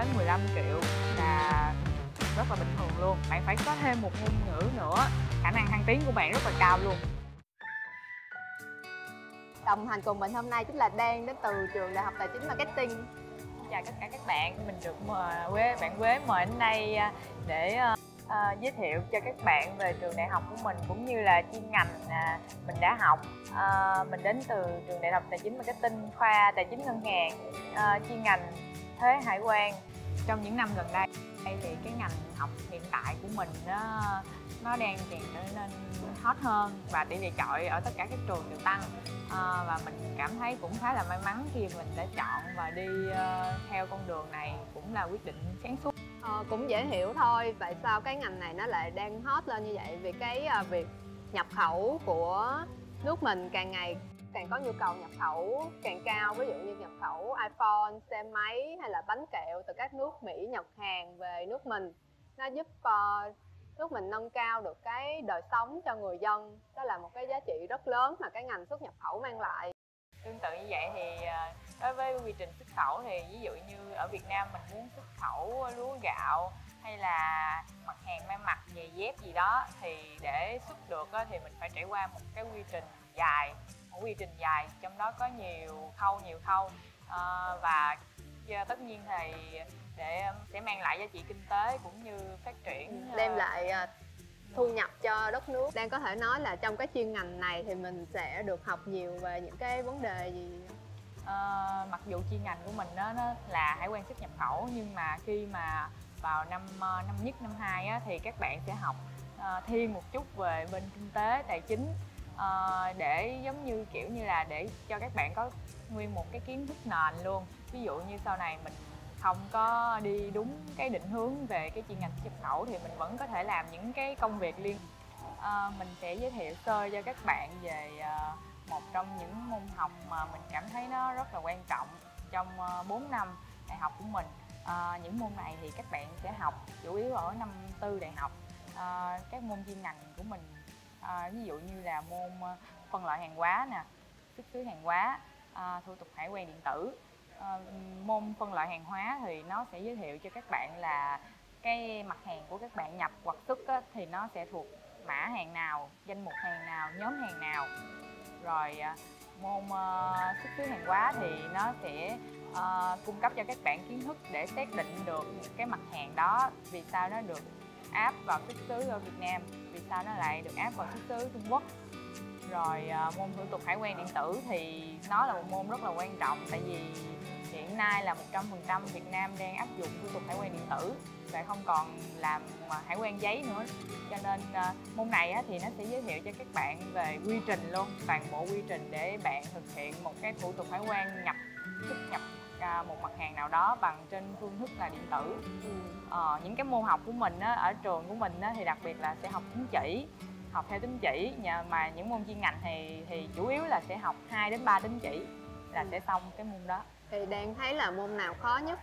tới 15 triệu là rất là bình thường luôn. Bạn phải có thêm một ngôn ngữ nữa, khả năng thăng tiến của bạn rất là cao luôn. Đồng hành cùng mình hôm nay chính là Đan đến từ trường Đại học Tài chính Marketing. Xin chào tất cả các bạn, mình được bạn Quế mời đến đây để giới thiệu cho các bạn về trường đại học của mình cũng như là chuyên ngành mình đã học. Mình đến từ trường Đại học Tài chính Marketing, khoa Tài chính Ngân hàng, chuyên ngành thuế hải quan. Trong những năm gần đây thì cái ngành học hiện tại của mình nó đang càng trở nên hot hơn và tỷ lệ chọi ở tất cả các trường đều tăng. Và mình cảm thấy cũng khá là may mắn khi mình đã chọn và đi theo con đường này, cũng là quyết định sáng suốt. Cũng dễ hiểu thôi, tại sao cái ngành này nó lại đang hot lên như vậy? Vì cái việc nhập khẩu của nước mình càng ngày càng có nhu cầu nhập khẩu càng cao. Ví dụ như nhập khẩu iPhone, xe máy hay là bánh kẹo từ các nước Mỹ, Nhật, Hàn về nước mình. Nó giúp nước mình nâng cao được cái đời sống cho người dân. Đó là một cái giá trị rất lớn mà cái ngành xuất nhập khẩu mang lại. Tương tự như vậy thì đối với quy trình xuất khẩu thì ví dụ như ở Việt Nam mình muốn xuất khẩu lúa gạo hay là mặt hàng may mặc, giày dép gì đó, thì để xuất được thì mình phải trải qua một cái quy trình dài, trong đó có nhiều khâu và tất nhiên thì sẽ mang lại giá trị kinh tế cũng như phát triển, đem lại thu nhập cho đất nước. Đang có thể nói là trong cái chuyên ngành này thì mình sẽ được học nhiều về những cái vấn đề gì? Mặc dù chuyên ngành của mình nó là hải quan xuất nhập khẩu, nhưng mà khi mà vào năm nhất, năm 2 thì các bạn sẽ học thêm một chút về bên kinh tế, tài chính, để giống như kiểu như là để cho các bạn có nguyên một cái kiến thức nền luôn. Ví dụ như sau này mình không có đi đúng cái định hướng về cái chuyên ngành xuất nhập khẩu thì mình vẫn có thể làm những cái công việc mình sẽ giới thiệu sơ cho các bạn về một trong những môn học mà mình cảm thấy nó rất là quan trọng trong 4 năm đại học của mình. Những môn này thì các bạn sẽ học chủ yếu ở năm tư đại học. Các môn chuyên ngành của mình ví dụ như là môn phân loại hàng hóa nè, xuất xứ hàng hóa, thủ tục hải quan điện tử. Môn phân loại hàng hóa thì nó sẽ giới thiệu cho các bạn là cái mặt hàng của các bạn nhập hoặc xuất thì nó sẽ thuộc mã hàng nào, danh mục hàng nào, nhóm hàng nào. Rồi môn xuất xứ hàng hóa thì nó sẽ cung cấp cho các bạn kiến thức để xác định được cái mặt hàng đó vì sao nó được áp vào xuất xứ ở Việt Nam, vì sao nó lại được áp vào xuất xứ Trung Quốc. Rồi môn thủ tục hải quan điện tử thì nó là một môn rất là quan trọng, tại vì hiện nay là 100% Việt Nam đang áp dụng thủ tục hải quan điện tử và không còn làm hải quan giấy nữa. Cho nên môn này thì nó sẽ giới thiệu cho các bạn về quy trình luôn, toàn bộ quy trình để bạn thực hiện một cái thủ tục hải quan xuất nhập một mặt hàng nào đó bằng trên phương thức là điện tử. Những cái môn học của mình ở trường của mình thì đặc biệt là sẽ học tín chỉ, học theo tín chỉ, mà những môn chuyên ngành thì chủ yếu là sẽ học 2 đến 3 tín chỉ là sẽ xong cái môn đó. Thì đang thấy là môn nào khó nhất?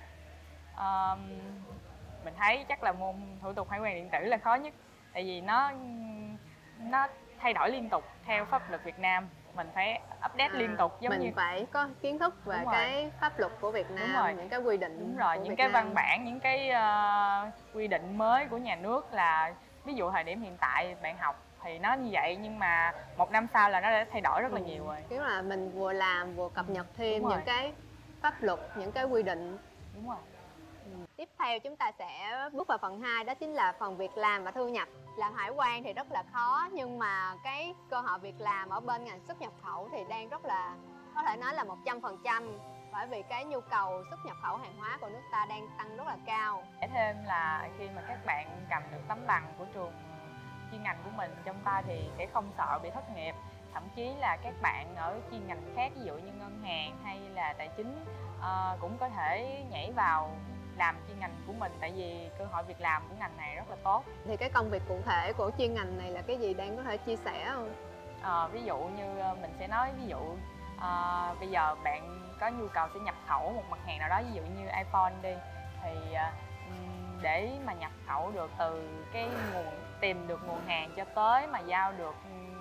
Mình thấy chắc là môn thủ tục hải quan điện tử là khó nhất, tại vì nó thay đổi liên tục theo pháp luật Việt Nam, mình phải update liên tục, giống mình như phải có kiến thức về cái pháp luật của Việt Nam, những cái quy định. Đúng rồi, những cái văn bản, những cái quy định mới của nhà nước, là ví dụ thời điểm hiện tại bạn học thì nó như vậy, nhưng mà một năm sau là nó đã thay đổi rất là nhiều rồi. Kiểu là mình vừa làm vừa cập nhật thêm những cái pháp luật, những cái quy định. Đúng rồi. Tiếp theo chúng ta sẽ bước vào phần 2, đó chính là phần việc làm và thu nhập. Làm hải quan thì rất là khó, nhưng mà cái cơ hội việc làm ở bên ngành xuất nhập khẩu thì đang rất là, có thể nói là 100%, bởi vì cái nhu cầu xuất nhập khẩu hàng hóa của nước ta đang tăng rất là cao. Để thêm là khi mà các bạn cầm được tấm bằng của trường chuyên ngành của mình trong tay thì sẽ không sợ bị thất nghiệp. Thậm chí là các bạn ở chuyên ngành khác, ví dụ như ngân hàng hay là tài chính, cũng có thể nhảy vào làm chuyên ngành của mình, tại vì cơ hội việc làm của ngành này rất là tốt. Thì cái công việc cụ thể của chuyên ngành này là cái gì, đang có thể chia sẻ không? Ví dụ như mình sẽ nói, ví dụ bây giờ bạn có nhu cầu sẽ nhập khẩu một mặt hàng nào đó, ví dụ như iPhone đi, thì để mà nhập khẩu được từ cái tìm được nguồn hàng cho tới mà giao được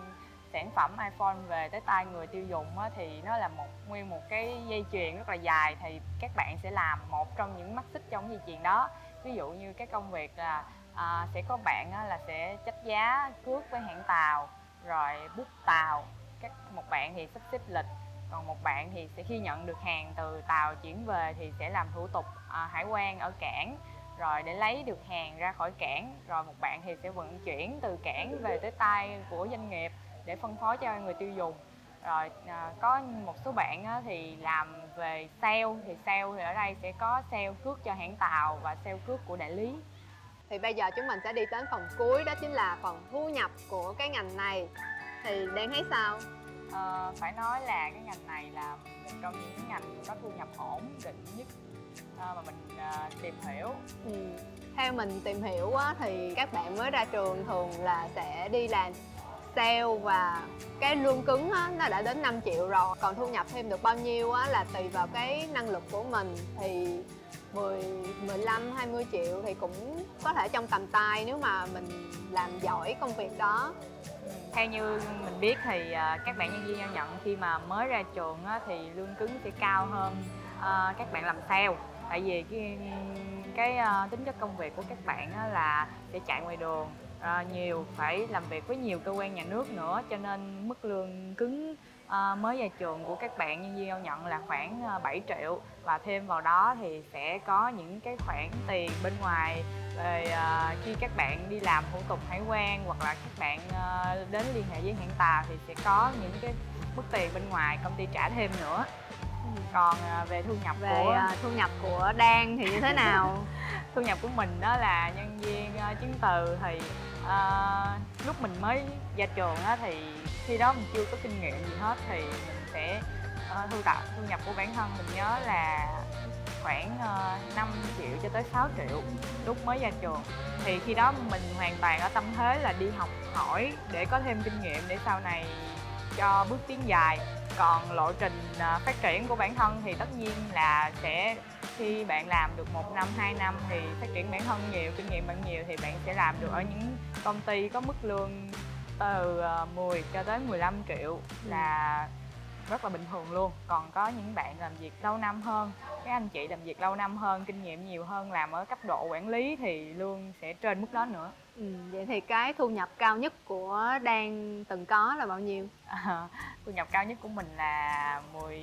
sản phẩm iPhone về tới tay người tiêu dùng thì nó là nguyên một cái dây chuyền rất là dài, thì các bạn sẽ làm một trong những mắt xích trong dây chuyền đó. Ví dụ như cái công việc là sẽ có bạn là sẽ chách giá cước với hãng tàu, rồi book tàu, một bạn thì sắp xếp lịch, còn một bạn thì sẽ khi nhận được hàng từ tàu chuyển về thì sẽ làm thủ tục hải quan ở cảng, rồi để lấy được hàng ra khỏi cảng, rồi một bạn thì sẽ vận chuyển từ cảng về tới tay của doanh nghiệp để phân phối cho người tiêu dùng. Rồi có một số bạn thì làm về sale, thì ở đây sẽ có sale cước cho hãng tàu và sale cước của đại lý. Thì bây giờ chúng mình sẽ đi đến phần cuối, đó chính là phần thu nhập của cái ngành này. Thì Đan thấy sao? Phải nói là cái ngành này là một trong những ngành có thu nhập ổn định nhất mà mình tìm hiểu. Theo mình tìm hiểu thì các bạn mới ra trường thường là sẽ đi làm sale và cái lương cứng nó đã đến 5 triệu rồi. Còn thu nhập thêm được bao nhiêu là tùy vào cái năng lực của mình, thì 15, 20 triệu thì cũng có thể trong tầm tay nếu mà mình làm giỏi công việc đó. Theo như mình biết thì các bạn nhân viên giao nhận khi mà mới ra trường thì lương cứng sẽ cao hơn các bạn làm sale. Tại vì cái tính chất công việc của các bạn là sẽ chạy ngoài đường nhiều, phải làm việc với nhiều cơ quan nhà nước nữa, cho nên mức lương cứng mới ra trường của các bạn nhân viên giao nhận là khoảng 7 triệu. Và thêm vào đó thì sẽ có những cái khoản tiền bên ngoài về khi các bạn đi làm thủ tục hải quan, hoặc là các bạn đến liên hệ với hãng tàu thì sẽ có những cái mức tiền bên ngoài công ty trả thêm nữa. Còn về thu nhập của Đan thì như thế nào? Thu nhập của mình đó là nhân viên chứng từ, thì lúc mình mới ra trường thì khi đó mình chưa có kinh nghiệm gì hết, thì mình sẽ thu nhập của bản thân mình nhớ là khoảng 5 triệu cho tới 6 triệu lúc mới ra trường. Thì khi đó mình hoàn toàn ở tâm thế là đi học hỏi để có thêm kinh nghiệm để sau này cho bước tiến dài. Còn lộ trình phát triển của bản thân thì tất nhiên là sẽ khi bạn làm được 1 năm, 2 năm thì phát triển bản thân nhiều, kinh nghiệm bạn nhiều thì bạn sẽ làm được ở những công ty có mức lương từ 10 cho tới 15 triệu là rất là bình thường luôn. Còn có những bạn làm việc lâu năm hơn, các anh chị làm việc lâu năm hơn, kinh nghiệm nhiều hơn, làm ở cấp độ quản lý thì lương sẽ trên mức đó nữa. Vậy thì cái thu nhập cao nhất của Đan từng có là bao nhiêu? Thu nhập cao nhất của mình là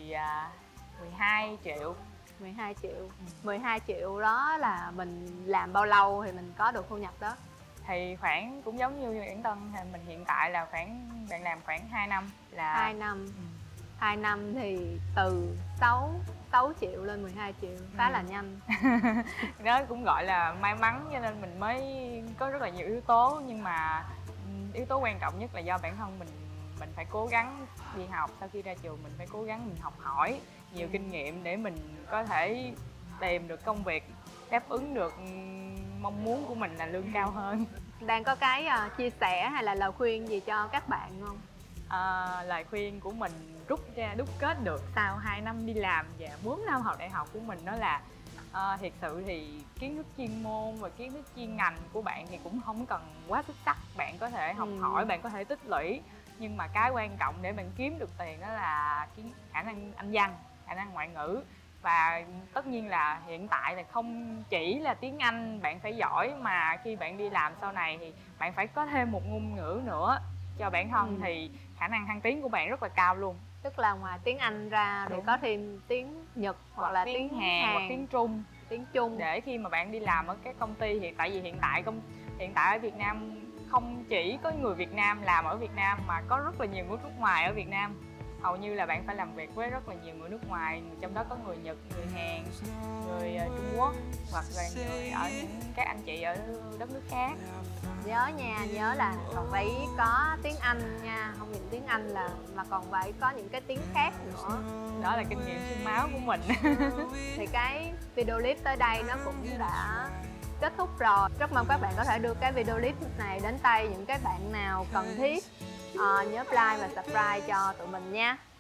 12 triệu. 12 triệu. 12 triệu đó là mình làm bao lâu thì mình có được thu nhập đó? Thì khoảng cũng giống như Yển Tân, thì mình hiện tại là bạn làm khoảng 2 năm là 2 năm. 2 năm thì từ 6 triệu lên 12 triệu khá là nhanh. Đó cũng gọi là may mắn, cho nên mình mới có rất là nhiều yếu tố, nhưng mà yếu tố quan trọng nhất là do bản thân mình phải cố gắng đi học. Sau khi ra trường mình phải cố gắng mình học hỏi nhiều kinh nghiệm để mình có thể tìm được công việc đáp ứng được mong muốn của mình là lương cao hơn. Đang có cái chia sẻ hay là lời khuyên gì cho các bạn không? Lời khuyên của mình đúc kết được sau 2 năm đi làm và 4 năm học đại học của mình đó là thiệt sự thì kiến thức chuyên môn và kiến thức chuyên ngành của bạn thì cũng không cần quá xuất sắc. Bạn có thể học hỏi, bạn có thể tích lũy, nhưng mà cái quan trọng để bạn kiếm được tiền đó là khả năng Anh văn, khả năng ngoại ngữ. Và tất nhiên là hiện tại là không chỉ là tiếng Anh bạn phải giỏi, mà khi bạn đi làm sau này thì bạn phải có thêm một ngôn ngữ nữa cho bản thân, thì khả năng thăng tiến của bạn rất là cao luôn. Tức là ngoài tiếng Anh ra thì có thêm tiếng Nhật hoặc là tiếng Hàn hoặc tiếng Trung, để khi mà bạn đi làm ở các công ty thì tại vì hiện tại ở Việt Nam không chỉ có người Việt Nam làm ở Việt Nam mà có rất là nhiều người nước ngoài ở Việt Nam. Hầu như là bạn phải làm việc với rất là nhiều người nước ngoài, trong đó có người Nhật, người Hàn, người Trung Quốc, hoặc là người ở những các anh chị ở đất nước khác. Nhớ nha, nhớ là còn phải có tiếng Anh nha, không những tiếng Anh mà còn phải có những cái tiếng khác nữa. Đó là kinh nghiệm xương máu của mình. Thì cái video clip tới đây nó cũng đã kết thúc rồi. Rất mong các bạn có thể đưa cái video clip này đến tay những cái bạn nào cần thiết. Nhớ like và subscribe cho tụi mình nha.